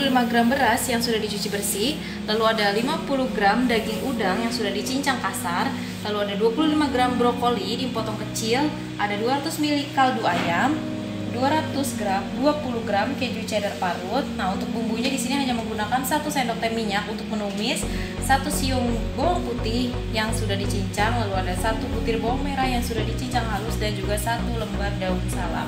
gram beras yang sudah dicuci bersih, lalu ada 50 gram daging udang yang sudah dicincang kasar, lalu ada 25 gram brokoli dipotong kecil, ada 200 ml kaldu ayam, 200 gram, 20 gram keju cheddar parut. Nah, untuk bumbunya di sini hanya menggunakan 1 sendok teh minyak untuk menumis, 1 siung bawang putih yang sudah dicincang, lalu ada 1 butir bawang merah yang sudah dicincang halus dan juga 1 lembar daun salam.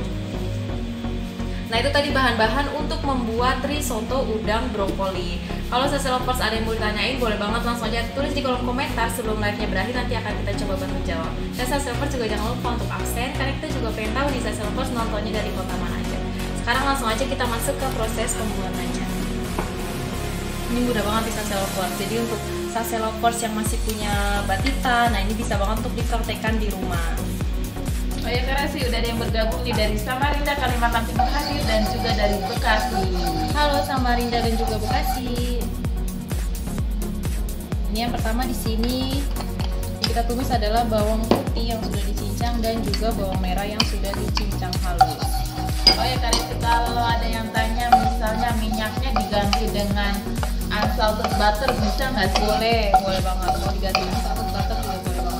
Nah, itu tadi bahan-bahan untuk membuat risotto udang brokoli. Kalau Sase Lovers ada yang mau ditanyain, boleh banget langsung aja tulis di kolom komentar sebelum live-nya berakhir, nanti akan kita coba bantu jawab. Dan Sase Lovers juga jangan lupa untuk absen, karena kita juga pengen tahu di Sase Lovers nontonnya dari kota mana aja. Sekarang langsung aja kita masuk ke proses pembuatannya. Ini mudah banget di Sase Lovers. Jadi untuk Sase Lovers yang masih punya batita, nah ini bisa banget untuk dipraktekkan di rumah. Oh ya, karena sih udah ada yang bergabung nih dari Samarinda, Kalimantan Timur hadir, dan juga dari Bekasi. Halo Samarinda dan juga Bekasi. Ini yang pertama di sini yang kita tumis adalah bawang putih yang sudah dicincang dan juga bawang merah yang sudah dicincang halus. Oh ya, karena kalau ada yang tanya misalnya minyaknya diganti dengan unsalted butter bisa nggak sih? Boleh banget. Kalau diganti unsalted butter juga boleh banget.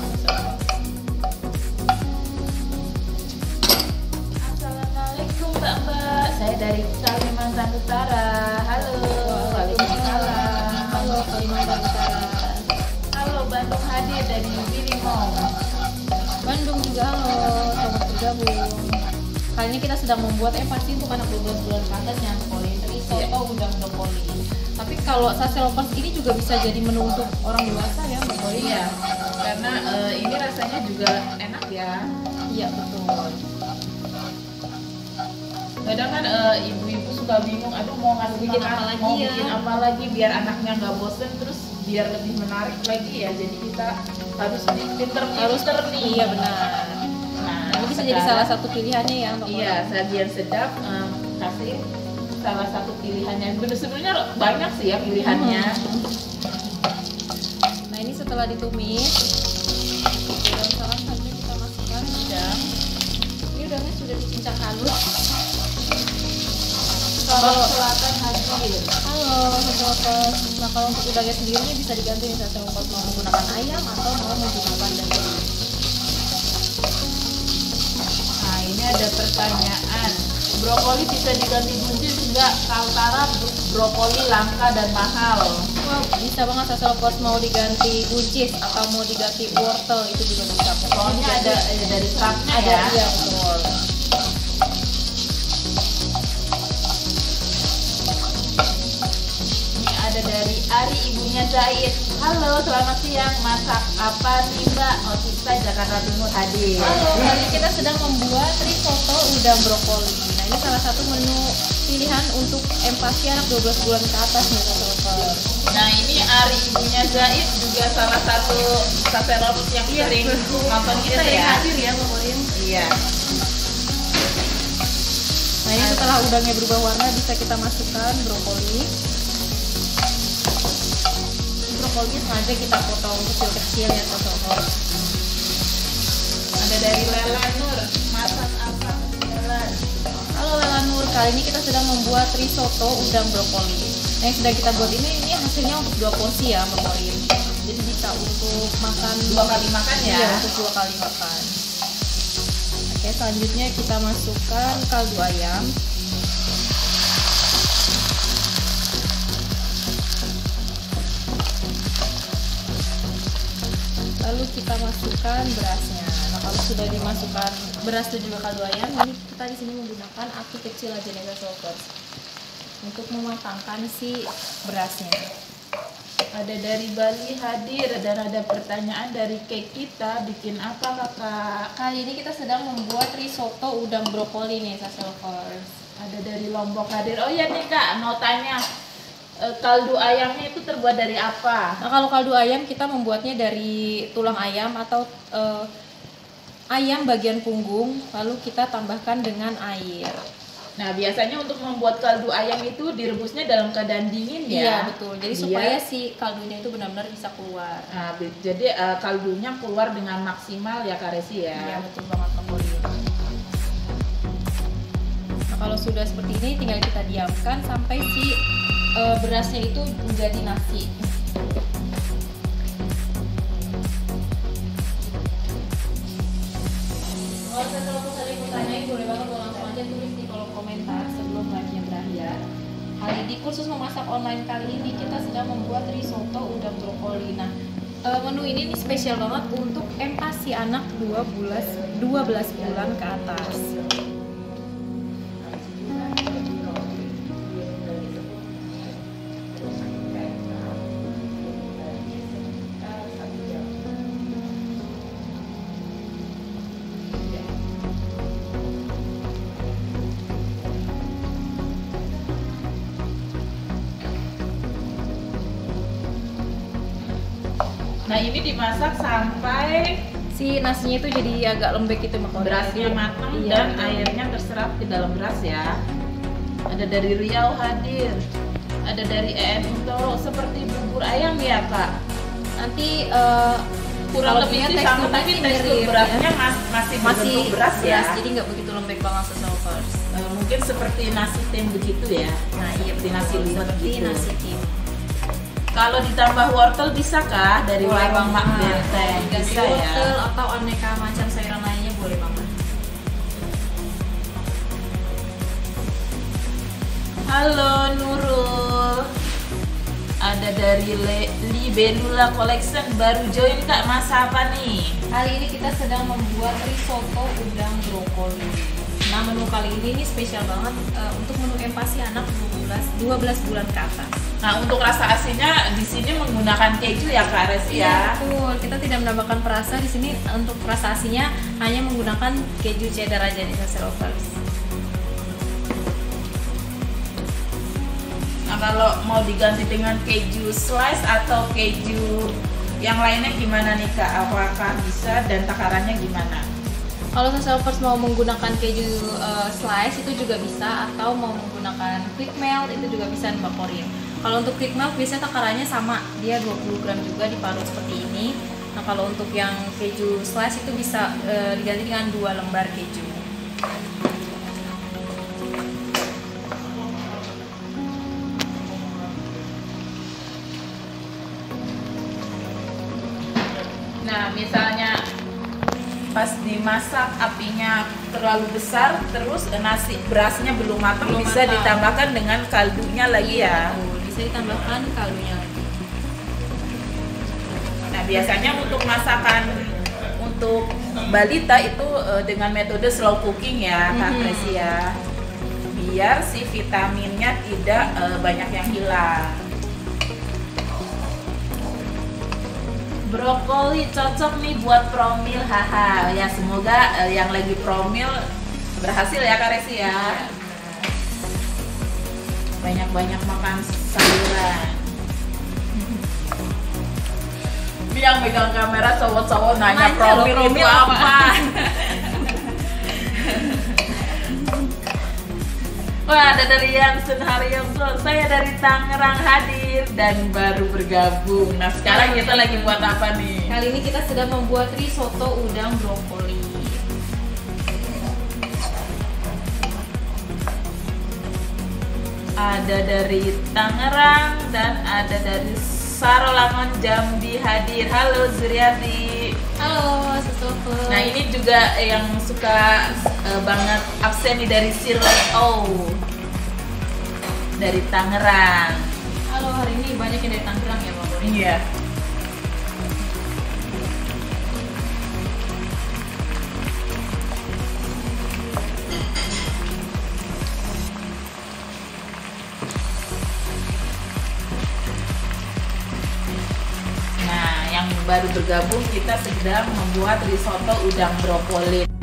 Assalamualaikum Mbak, saya dari Kalimantan Utara. Halo. Waalaikumsalam. Halo Kalimantan Utara. Halo, Bandung hadir dari Bilimong. Bandung juga halo, selamat bergabung. Kali ini kita sedang membuat pasti untuk anak 12 bulan ke atas yang kolin, risotto udang brokoli. Tapi kalau Sase Lovers ini juga bisa jadi menu untuk orang dewasa ya, brokoli. Iya, karena ini rasanya juga enak ya. Iya betul. Kadang kan ibu-ibu suka bingung, aduh mau Bikin apa lagi mau ya? bikin apa lagi biar anaknya nggak bosen, terus biar lebih menarik lagi ya. Jadi kita harus pinter nih. Iya benar. Nah, Ini bisa jadi salah satu pilihannya ya untuk Iya, sajian sedap kasih salah satu pilihannya. Sebenarnya banyak sih ya pilihannya. Nah, ini setelah ditumis, daun salam saja kita masukkan udang. Ini udangnya sudah dicincang halus. Kalau selatan hadir. Halo, Sobat. Nah, kalau untuk udangnya sendiri ini bisa diganti nih Sase Lovers, mau menggunakan ayam atau mau menggunakan daging. Nah, ini ada pertanyaan. Brokoli bisa diganti buncis enggak? Kaltara brokoli langka dan mahal. Wah, bisa banget Sase Lovers, mau diganti buncis atau mau diganti wortel itu juga bisa. Soalnya ada dari seratnya Ada, ya. iya betul. Ini ada dari Ari, ibunya Zaid. Halo, selamat siang. Masak apa nih Mbak? Otista Jakarta Timur hadir. Halo, kali ini kita sedang membuat risotto udang brokoli. Nah, ini salah satu menu pilihan untuk empati anak 12 bulan ke atas nih Sase Lovers. Nah, ini Ari, ibunya Zaid juga salah satu Sase Lovers yang sering nonton kita Sering ya. hadir ya, Morin. Iya. Nah, ini setelah udangnya berubah warna bisa kita masukkan brokoli. Brokolinya sengaja kita potong kecil-kecil ya Sase Lovers. Ada dari Lela Nur, masak apa jalan? Halo Lela Nur, kali ini kita sedang membuat risotto udang brokoli. Nah, yang sedang kita buat ini hasilnya untuk 2 porsi ya, Mbak Morin. Jadi bisa untuk makan 2 kali makan ya. Iya, untuk 2 kali makan. Oke, selanjutnya kita masukkan kaldu ayam. Lalu kita masukkan berasnya. Nah, kalau sudah dimasukkan beras dan juga kaldu ayam, ini kita di sini menggunakan api kecil aja nih Sase Lovers untuk mematangkan si berasnya. Ada dari Bali hadir dan ada pertanyaan dari Kek kita, bikin apa kakak? Kali ini kita sedang membuat risotto udang brokoli nih Sase Lovers. Ada dari Lombok hadir. Oh iya nih kak, mau tanya kaldu ayamnya itu terbuat dari apa? Nah, kalau kaldu ayam kita membuatnya dari tulang ayam atau ayam bagian punggung, lalu kita tambahkan dengan air. Nah, biasanya untuk membuat kaldu ayam itu direbusnya dalam keadaan dingin ya? Iya betul, jadi supaya si kaldunya itu benar-benar bisa keluar. Nah, jadi kaldunya keluar dengan maksimal ya Kak Resi ya? Iya betul banget, Mbak Morin. Kalau sudah seperti ini tinggal kita diamkan sampai si berasnya itu menjadi nasi. Kalau sesuatu ada yang mau tanyain boleh banget langsung aja tulis di kolom komentar sebelum live-nya berakhir. Di kursus memasak online kali ini kita sedang membuat risotto udang brokoli. Nah, menu ini nih spesial banget untuk MASI anak 12 bulan ke atas. Nah ini dimasak sampai Si nasinya itu jadi agak lembek gitu Mak. berasnya matang dan airnya terserap di dalam beras ya. Ada dari Riau hadir, ada dari EN Untoro, seperti bubur ayam ya Kak. Nanti Kurang lebih sih sama, tapi tekstur berasnya masih berbentuk beras ya. Jadi nggak begitu lembek banget sesalvers. Mungkin seperti nasi tim begitu ya. Nah iya, seperti nasi liwet seperti gitu. nasi tim. Kalau ditambah wortel bisa kah dari warung Mak Benteng? Ganti Bisa wortel ya. atau aneka macam sayuran lainnya boleh banget. Halo Nurul, ada dari Libellula Collection, baru join Kak, masa apa nih? Kali ini kita sedang membuat risotto udang brokoli. Nah menu kali ini nih spesial banget untuk menu MASI anak 12 bulan ke atas. Nah untuk rasa asinnya di sini menggunakan keju ya Kak Resi ya? Betul, kita tidak menambahkan perasa di sini. Untuk rasa asinnya hanya menggunakan keju cheddar aja di Sassy Lovers. Nah kalau mau diganti dengan keju slice atau keju yang lainnya gimana nih Kak? Apakah bisa dan takarannya gimana? Kalau Sassy Lovers mau menggunakan keju slice itu juga bisa, atau mau menggunakan quick melt itu juga bisa Mbak Korin. Kalau untuk quick melt biasanya takarannya sama, dia 20 gram juga diparut seperti ini. Nah kalau untuk yang keju slice itu bisa diganti dengan 2 lembar keju. Nah misalnya pas dimasak apinya terlalu besar, terus nasi berasnya belum matang, bisa matang. ditambahkan dengan kaldunya lagi ya. Betul, bisa ditambahkan kaldunya lagi. Nah biasanya untuk masakan untuk balita itu dengan metode slow cooking ya Kak Resi ya, biar si vitaminnya tidak banyak yang hilang. Brokoli cocok nih buat promil, haha. Ya semoga yang lagi promil berhasil ya Kak Resi ya. Banyak-banyak makan sayuran. Yang megang kamera cowok-cowok nanya promil itu apa? Wah, ada dari Yansen Haryoso, saya dari Tangerang hadir dan baru bergabung. Nah sekarang kita lagi buat apa nih? Kali ini kita sedang membuat risotto udang brokoli. Ada dari Tangerang dan ada dari Sarolangun Jambi hadir. Halo Zuriati. Halo, Sassy. Nah ini juga yang suka banget absen nih dari Sirleo dari Tangerang. Halo, hari ini banyak yang dari Tangerang ya Mbak Korin? Iya. Nah, yang baru bergabung kita sedang membuat risotto udang brokoli.